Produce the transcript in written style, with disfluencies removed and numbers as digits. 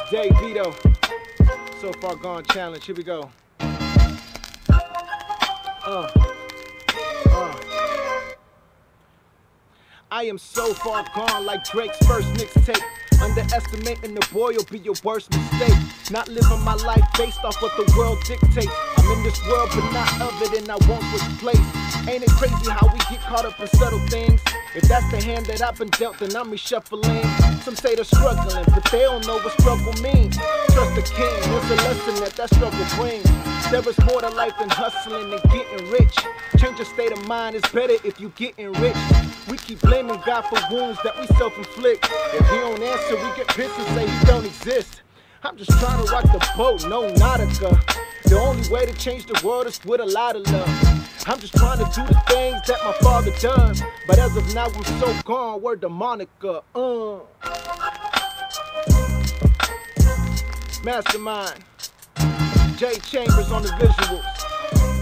Dave Vito, So Far Gone Challenge. Here we go. I am so far gone like Drake's first mixtape. Underestimating the boy will be your worst mistake. Not living my life based off what the world dictates. I'm in this world but not of it, and I won't switch place. Ain't it crazy how we get caught up in subtle things? If that's the hand that I've been dealt, then I'm reshuffling. Some say they're struggling, but they don't know what struggle means. Trust the king, there's a lesson that struggle brings. There is more to life than hustling and getting rich. Change your state of mind, it's better if you getting rich. We keep blaming God for wounds that we self-inflict. If he don't answer, we get pissed and say he don't exist. I'm just trying to rock the boat, no Nautica. The only way to change the world is with a lot of love. I'm just trying to do the things that my father does. But as of now, I'm so gone, word to Monica. Mastermind. Jay Chambers on the visuals.